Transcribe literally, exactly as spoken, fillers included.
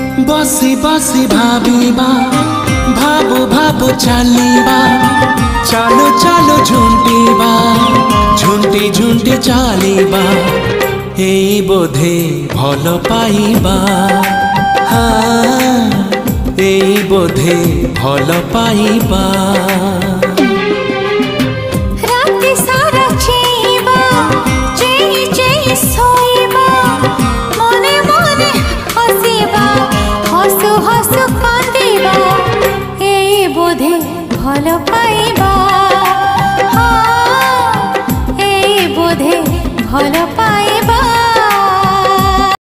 बसी बसी भाविबा भाबु भाबु चलिबा चलो चलो झुंटिबा झुंटी झुंटी चलिबा एई बोधे भल पाइबा हाँ एई बोधे भल पाइबा। हसु हसु कांदिबा ए बोधे भल पाइबा।